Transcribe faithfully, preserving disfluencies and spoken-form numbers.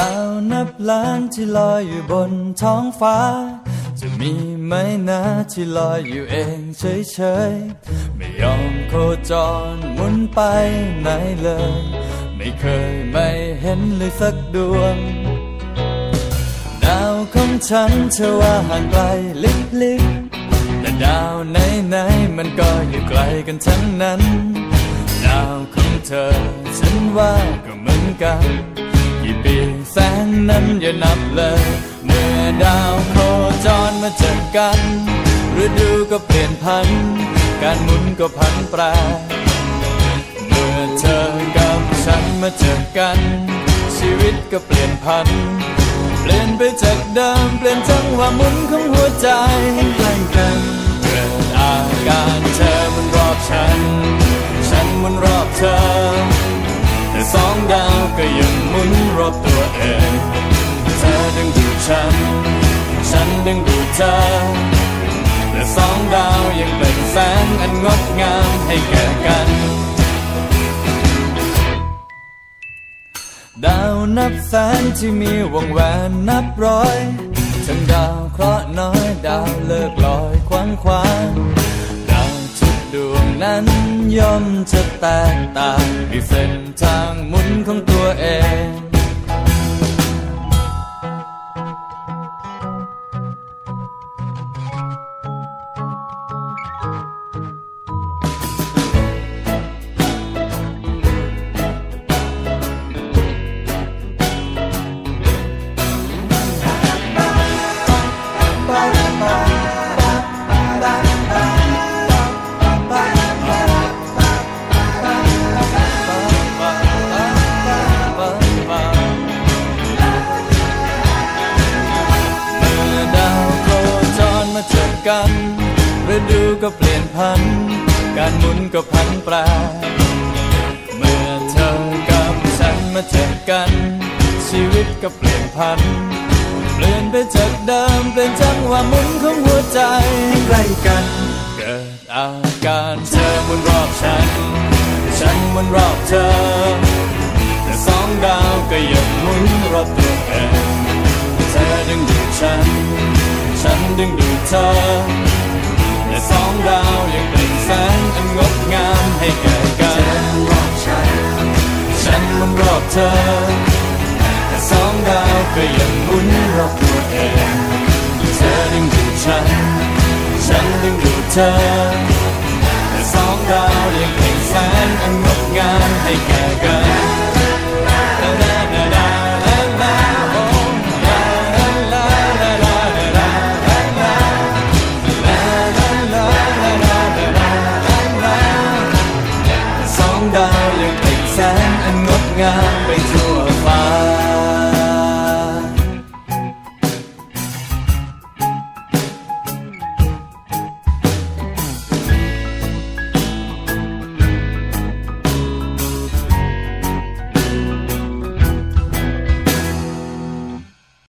าวนับล้านที่ลอยอยู่บนท้องฟ้าจะมีไหมนะที่ลอยอยู่เองเฉยๆไม่ยอมโคจรหมุนไปไหนเลยไม่เคยไม่เห็นเลยสักดวงดาวของฉันเชื่อว่าห่างไกลลิบๆแต่ดาวไหนๆมันก็อยู่ไกลกันทั้งนั้นดาวของเธอฉันว่าก็เหมือนกันกี่ปีแสงนั้นอย่านับเลยเมื่อดาวโคจรมาเจอกันฤดูก็เปลี่ยนพันการหมุนก็พันแปรเมื่อเธอกับฉันมาเจอกันชีวิตก็เปลี่ยนพันเปลี่ยนไปจากเดิมเปลี่ยนจังหวะหมุนของหัวใจให้ใกล้กันเกิดอาการเธอมันรอบฉันฉันมันรอบเธอแต่สองดาวก็ยังหมุนรอบตัวเองเธอดึงดูดฉันฉันดึงดูดเธอแต่สองดาวยังเป็นแสงอันงดงามให้แก่กันดาวนับแสนที่มีวงแหวนนับร้อยทั้งดาวเคราะห์น้อยดาวเลิกลอยคว้างคว้างดาวทุกดวงนั้นย่อมจะแตกต่างในเส้นทางหมุนของตัวเองกันฤดูก็เปลี่ยนพันการหมุนก็พันแปรเมื่อเธอกับฉันมาเจอกันชีวิตก็เปลี่ยนพันเปลี่ยนไปจากเดิมเป็นจังหวะหมุนของหัวใจใกล้กันเกิดอาการเธอหมุนรอบฉันฉันหมุนรอบเธอแต่สองดาวก็ยังหมุนรอบตัวเองเธอดึงดูดฉันฉันดึงดูดเธอและสองดาวยังเป็นแสงอันงดงามให้แก่กันฉันมันรอบเธอแต่สองดาวก็ยังหมุนรอบตัวเองเธอดึงดูดฉันฉันดึงดูดเธอแต่สองดาวยังเป็นแสงอันงดงามให้แก่กัน